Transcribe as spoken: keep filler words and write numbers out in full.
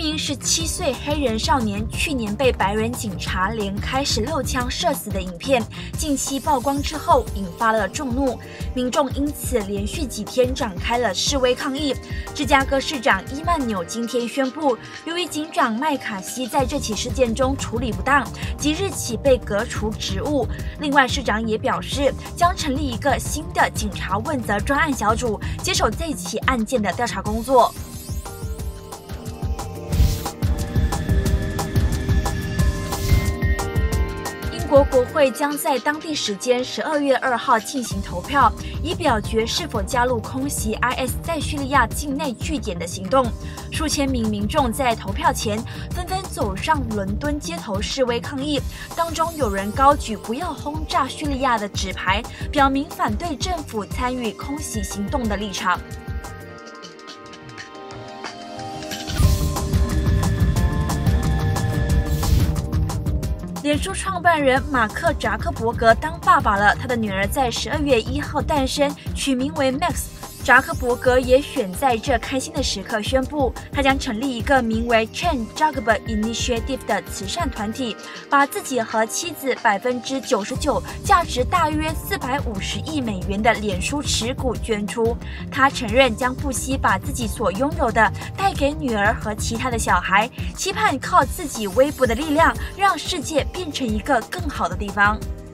名十七岁黑人少年去年被白人警察连开十六枪射死的影片，近期曝光之后，引发了众怒，民众因此连续几天展开了示威抗议。芝加哥市长伊曼纽今天宣布，由于警长麦卡锡在这起事件中处理不当，即日起被革除职务。另外，市长也表示，将成立一个新的警察问责专案小组，接手这起案件的调查工作。英国国会将在当地时间十二月二号进行投票，以表决是否加入空袭 I S 在叙利亚境内据点的行动。数千名民众在投票前纷纷走上伦敦街头示威抗议，当中有人高举不要轰炸叙利亚的纸牌，表明反对政府参与空袭行动的立场。脸书创办人马克·扎克伯格当爸爸了，他的女儿在十二月一号诞生，取名为 Max。扎克伯格也选在这开心的时刻宣布，他将成立一个名为 Chan Zuckerberg Initiative 的慈善团体，把自己和妻子百分之九十九、价值大约四百五十亿美元的脸书持股捐出。他承认将不惜把自己所拥有的带给女儿和其他的小孩，期盼靠自己微薄的力量，让世界变成一个更好的地方。